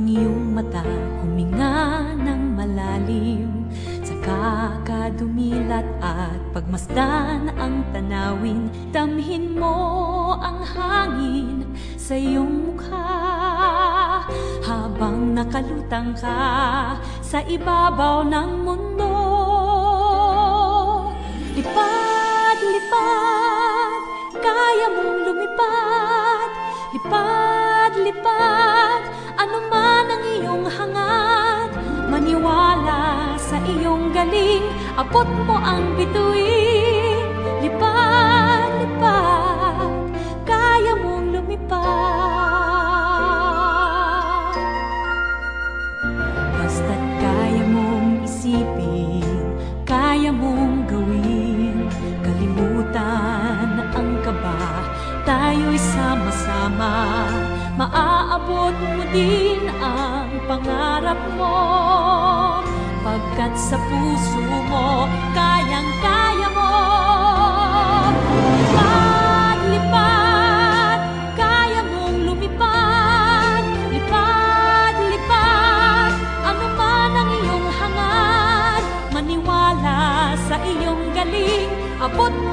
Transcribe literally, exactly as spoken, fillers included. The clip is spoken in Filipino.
iyong mata, huminga ng malalim, saka ka dumilat at pagmasdan ang tanawin. Damhin mo ang hangin sa iyong mukha habang nakalutang ka sa ibabaw ng mundo. Lipad, lipad, kaya mong lumipad. Lipad, lipad, ano man ang iyong hangad. Maniwala sa iyong galing, abot mo ang bituin. Lipad, lipad, kaya mong lumipad. Basta't kaya mong isipin, kaya mong gawin. Kalimutan ang kaba, tayo'y sama-sama. Maaabot mo din ang pangarap mo, pagkat sa puso mo kayang-kaya mo. Lipad, lipad, kaya mong lumipad. Lipad, lipad, ano man ang iyong hangad. Maniwala sa iyong galing, abot